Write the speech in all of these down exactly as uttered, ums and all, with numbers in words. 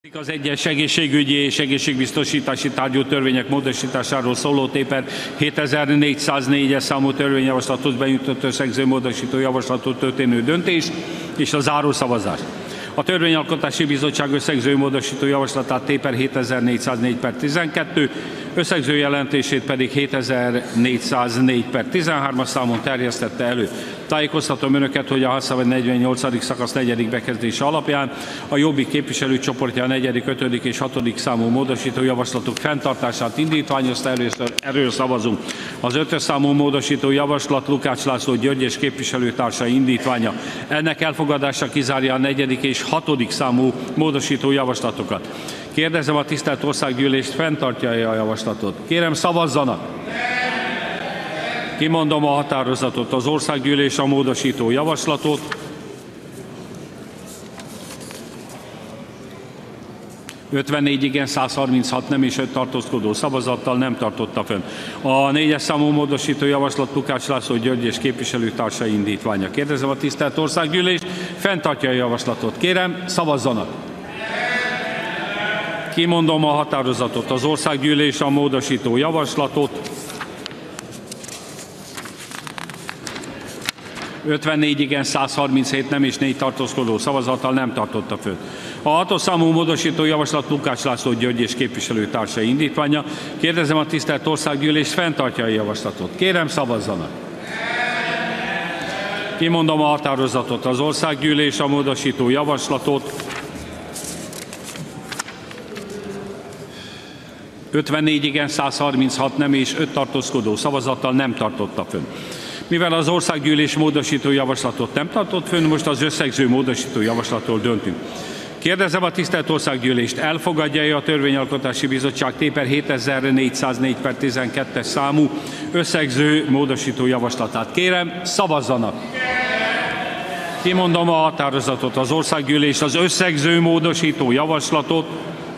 Az egyes egészségügyi és egészségbiztosítási tárgyú törvények módosításáról szóló téper hétezer-négyszáznégyes számú törvényjavaslathoz benyújtott összegző módosító javaslatot történő döntés és a zárószavazás. A Törvényalkotási Bizottság összegző módosító javaslatát téper hétezer-négyszáznégy per tizenkettő, összegző jelentését pedig hétezer-négyszáznégy per tizenhárom számon terjesztette elő. Tájékoztatom Önöket, hogy a Házszabály negyvennyolcadik szakasz negyedik bekezdése alapján a Jobbik képviselőcsoportja a negyedik, ötödik és hatodik számú módosító javaslatok fenntartását indítványozta. Először erről szavazunk. Az ötös számú módosító javaslat Lukács László György és képviselőtársai indítványa. Ennek elfogadása kizárja a negyedik és hatodik számú módosító javaslatokat. Kérdezem a tisztelt Országgyűlést, fenntartja-e a javaslatot? Kérem, szavazzanak! Kimondom a határozatot. Az Országgyűlés a módosító javaslatot ötvennégy igen, száz harminchat nem és öt tartózkodó szavazattal nem tartotta fönn. A négyes számú módosító javaslat Lukács László György és képviselőtársai indítványa. Kérdezem a tisztelt Országgyűlést, fenntartja a javaslatot? Kérem, szavazzanak! Kimondom a határozatot. Az Országgyűlés a módosító javaslatot ötvennégy igen, száz harminchét nem és négy tartózkodó szavazattal nem tartotta föl. A hatos számú módosító javaslat Lukács László György és képviselőtársai indítványa. Kérdezem a tisztelt Országgyűlést, fenntartja a javaslatot? Kérem, szavazzanak! Kimondom a határozatot. Az Országgyűlés a módosító javaslatot ötvennégy igen, száz harminchat nem és öt tartózkodó szavazattal nem tartotta fönn. Mivel az Országgyűlés módosító javaslatot nem tartott fönn, most az összegző módosító javaslatról döntünk. Kérdezem a tisztelt Országgyűlést, elfogadja-e a Törvényalkotási Bizottság téper hétezer-négyszáznégy per tizenkettes számú összegző módosító javaslatát? Kérem, szavazzanak! Kimondom a határozatot. Az Országgyűlés az összegző módosító javaslatot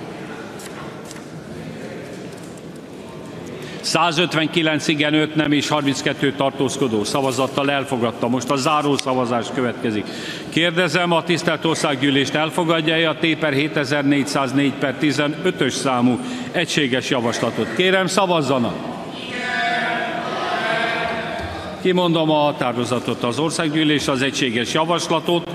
százötvenkilenc igen, öt nem és harminckettő tartózkodó szavazattal elfogadta. Most a záró szavazás következik. Kérdezem a tisztelt Országgyűlést, elfogadja-e a téper hétezer-négyszáznégy per tizenötös számú egységes javaslatot? Kérem, szavazzanak! Kimondom a határozatot. Az Országgyűlés az egységes javaslatot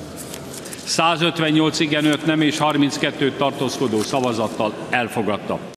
százötvennyolc igen, öt nem és harminckettő tartózkodó szavazattal elfogadta.